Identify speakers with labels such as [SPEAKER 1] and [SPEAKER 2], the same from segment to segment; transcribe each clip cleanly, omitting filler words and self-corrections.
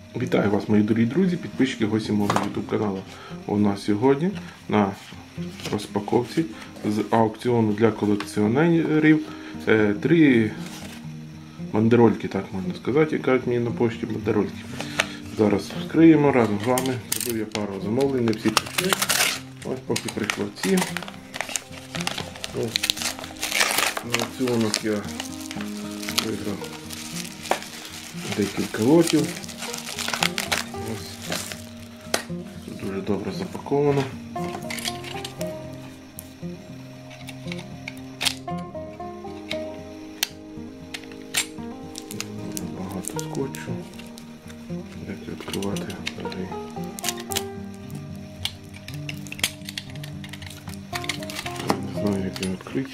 [SPEAKER 1] Вітаю вас, мої дорогі друзі, підписчики, гості мого YouTube каналу. У нас сьогодні на розпаковці з аукціону для колекціонерів 3 бандерольки, так можна сказати, як кажуть мені на пошті, бандерольки. Зараз відкриємо разом з вами. Зробив я пару замовлень, не всі прийшли. Ось поки прийшло ці. Ось. На аукціонах я виграв декілька лотів. Ось. Тут дуже добре запаковано. Багато скотчу. Як відкривати далі. Не знаю, як його відкрити.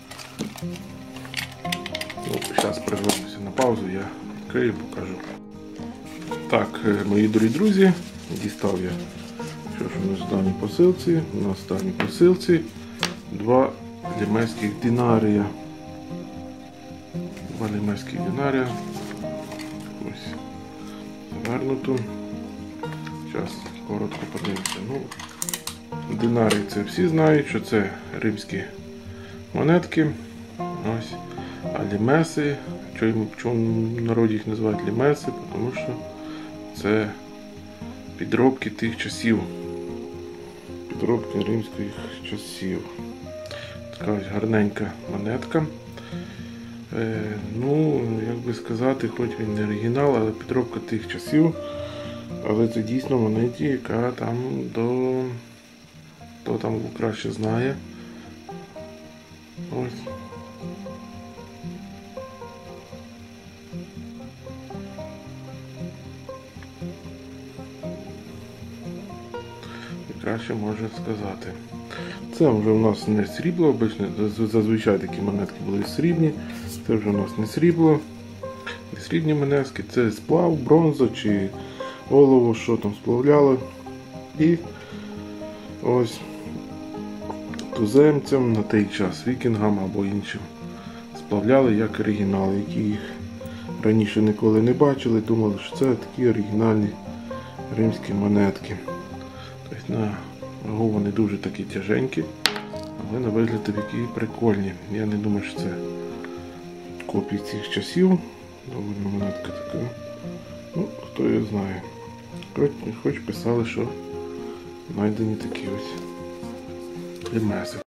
[SPEAKER 1] Зараз прервемося на паузу, я відкрию і покажу. Так, мої дорогі друзі, дістав я, що ж у нас в даній посилці. У нас в даній посилці 2 лімейських динарія. 2 лімейських динарія. Ось завернуто. Зараз коротко подивимося. Ну, динарії це всі знають, що це римські монетки. Ось. А лімеси, чому в народі їх називають лімеси, тому що це підробки тих часів. Підробки римських часів. Така ось гарненька монетка. Ну, як би сказати, хоч він не оригінал, але підробка тих часів. Але це дійсно монеті, яка там хто там краще знає. Ось. Краще можна сказати. Це вже у нас не срібло, обично, зазвичай такі монетки були срібні. Це вже у нас не срібло. Не срібні монетки, це сплав, бронза чи олово, що там сплавляли. І ось туземцям на той час, вікінгам або іншим, сплавляли як оригінали, які їх раніше ніколи не бачили, думали, що це такі оригінальні римські монетки. На вагу вони дуже такі тяженькі, але на вигляд такі прикольні. Я не думаю, що це копії цих часів. Доволі монетка така. Ну, хто її знає. Хоч писали, що знайдені такі ось лімеси.